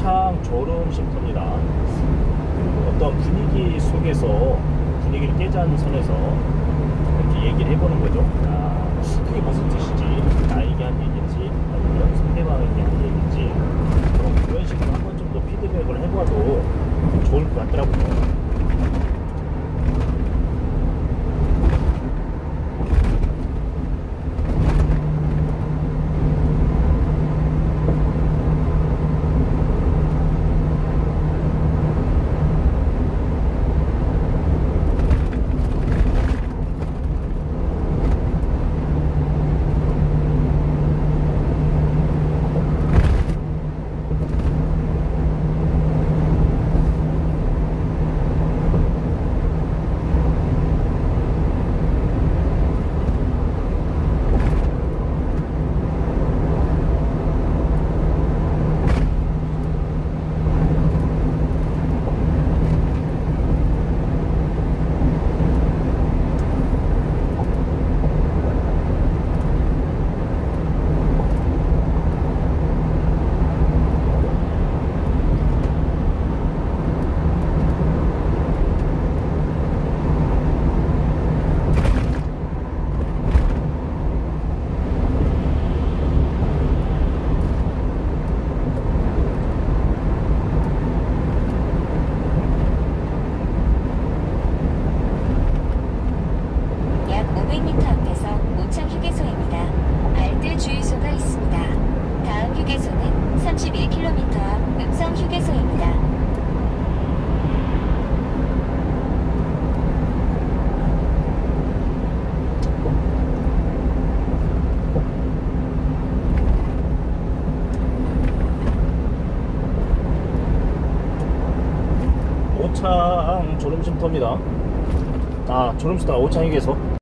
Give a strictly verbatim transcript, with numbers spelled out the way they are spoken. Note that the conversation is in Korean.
오창 졸음 쉼터입니다. 어떤 분위기 속에서 분위기를 깨자는 선에서 이렇게 얘기를 해보는 거죠. 아, 그게 무슨 뜻이지? 나에게 한 얘기인지 아니면 상대방에게 한 얘기인지 뭐 그런 식으로 한 번 좀 더 피드백을 해봐도 좋을 것 같더라고요. 오백 미터 앞에서 오창 휴게소입니다. 알뜰 주유소가 있습니다. 다음 휴게소는 삼십일 킬로미터 앞 음성 휴게소입니다. 오창 졸음쉼터입니다. 아, 졸음쉼터 오창 휴게소.